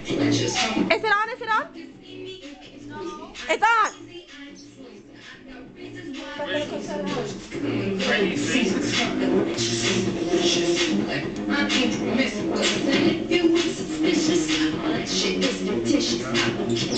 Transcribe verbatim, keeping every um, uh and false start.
Is it on? Is it on? It's on. I ain't promiscuous, and if you ain't suspicious, all that shit is fictitious. I don't care